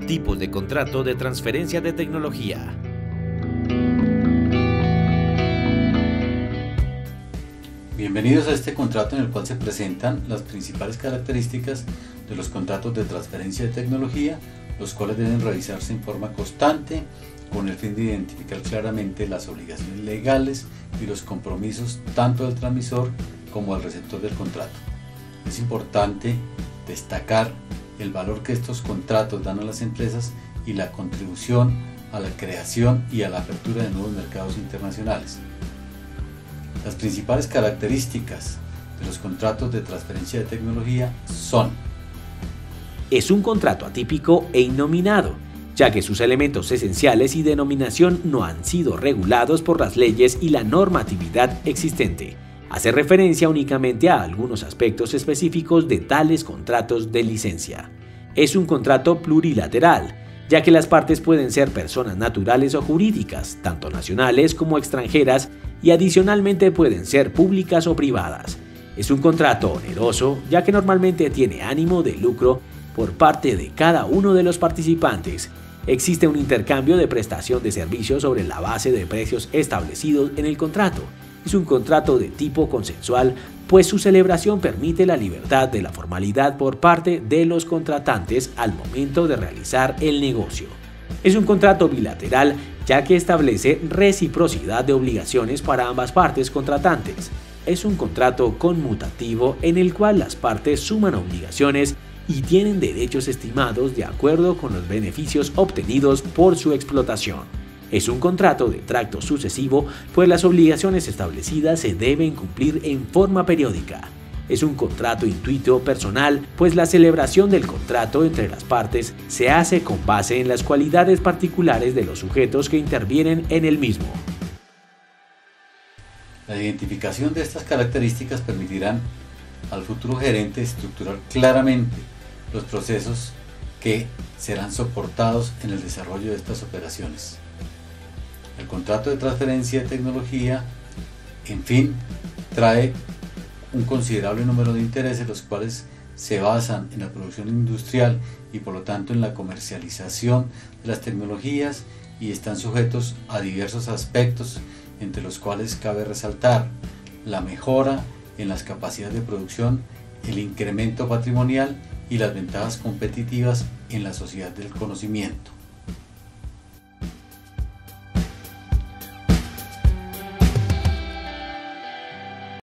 Tipos de contrato de transferencia de tecnología. Bienvenidos a este contrato en el cual se presentan las principales características de los contratos de transferencia de tecnología, los cuales deben revisarse en forma constante con el fin de identificar claramente las obligaciones legales y los compromisos tanto del transmisor como del receptor del contrato. Es importante destacar el valor que estos contratos dan a las empresas y la contribución a la creación y a la apertura de nuevos mercados internacionales. Las principales características de los contratos de transferencia de tecnología son: es un contrato atípico e innominado, ya que sus elementos esenciales y denominación no han sido regulados por las leyes y la normatividad existente. Hace referencia únicamente a algunos aspectos específicos de tales contratos de licencia. Es un contrato plurilateral, ya que las partes pueden ser personas naturales o jurídicas, tanto nacionales como extranjeras, y adicionalmente pueden ser públicas o privadas. Es un contrato oneroso, ya que normalmente tiene ánimo de lucro por parte de cada uno de los participantes. Existe un intercambio de prestación de servicios sobre la base de precios establecidos en el contrato. Es un contrato de tipo consensual, pues su celebración permite la libertad de la formalidad por parte de los contratantes al momento de realizar el negocio. Es un contrato bilateral, ya que establece reciprocidad de obligaciones para ambas partes contratantes. Es un contrato conmutativo en el cual las partes suman obligaciones y tienen derechos estimados de acuerdo con los beneficios obtenidos por su explotación. Es un contrato de tracto sucesivo, pues las obligaciones establecidas se deben cumplir en forma periódica. Es un contrato intuito personal, pues la celebración del contrato entre las partes se hace con base en las cualidades particulares de los sujetos que intervienen en el mismo. La identificación de estas características permitirán al futuro gerente estructurar claramente los procesos que serán soportados en el desarrollo de estas operaciones. El contrato de transferencia de tecnología, en fin, trae un considerable número de intereses, los cuales se basan en la producción industrial y por lo tanto en la comercialización de las tecnologías, y están sujetos a diversos aspectos, entre los cuales cabe resaltar la mejora en las capacidades de producción, el incremento patrimonial y las ventajas competitivas en la sociedad del conocimiento.